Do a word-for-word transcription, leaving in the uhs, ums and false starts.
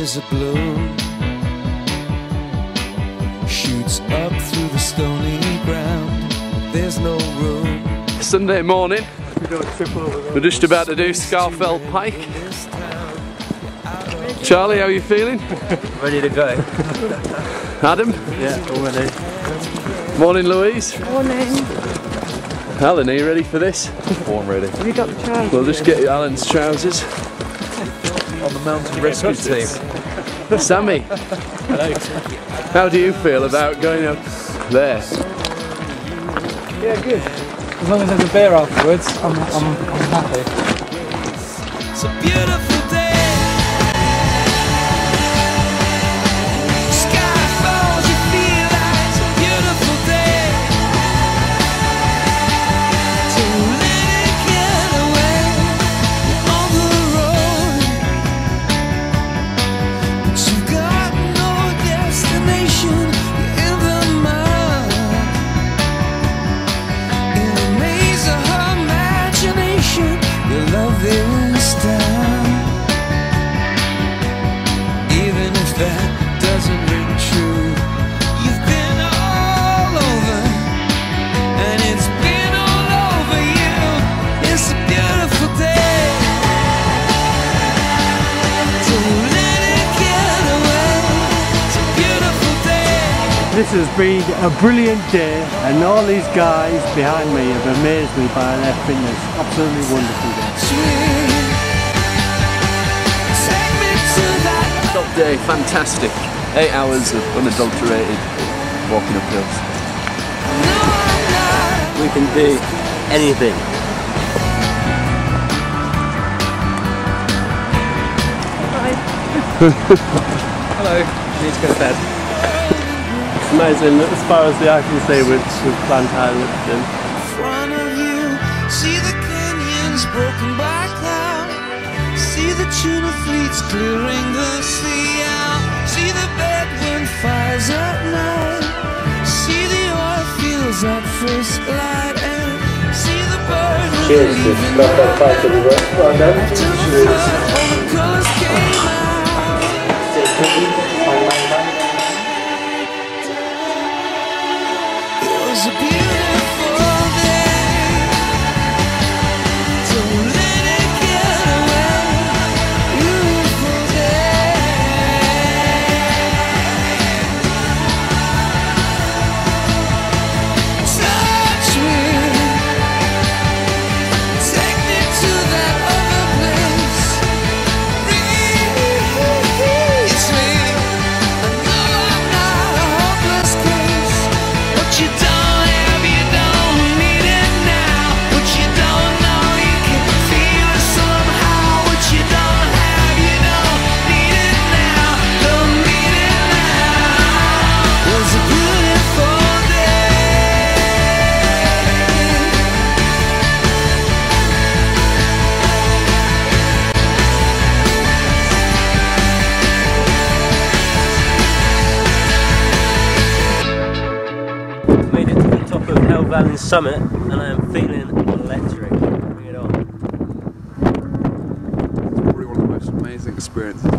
colors are blue, shoots up through the stony ground. There's no room. Sunday morning, we're just about to do Scarfell Pike. Charlie, how are you feeling? Ready to go. Adam? Yeah, all ready. Morning, Louise. Morning. Alan, are you ready for this? Born ready. Have you got the trousers? We'll just get Alan's trousers. On the mountain rescue team. Sammy, Hello. how do you feel about going up there? Yeah, good. As long as there's a beer afterwards, I'm, I'm, I'm happy. It's a beautiful day. Sky falls, you feel like it's a beautiful day. So let it get away on the road. But you've got no destination, you're in the mud. In a maze of her imagination, your love is down. Even if that doesn't ring true, you've been all over, and it's been all over you. It's a beautiful day. So let it get away. It's a beautiful day. This has been a brilliant day, and all these guys behind me have amazed me by their fitness. Absolutely wonderful day. Take me to that. Top day, fantastic. Eight hours of unadulterated walking up hills. No, I'm not. We can do anything. Hello. Need to go to bed. It's amazing as far as the eye can see with, with plant lifting. In front of you, see the canyons broken by cloud. See the tuna fleets clearing the sea out. See the bedroom fires at night. See the oil fields at first light. And see the birds Cheers, leaving got that bike everywhere. Well done. to the flood. All the colors came out. It was a beautiful day. So let it get away. Beautiful day. Touch me. Take me to that other place. Reach me. I know I'm not a hopeless case. What you don't have, you don't need it now. What you don't know, you can feel it somehow. What you don't have, you don't need it now. Don't need it now. It was a beautiful Made it to the top of Hell Valley Summit, and I am feeling electric. Bring it on. It's probably one of the most amazing experiences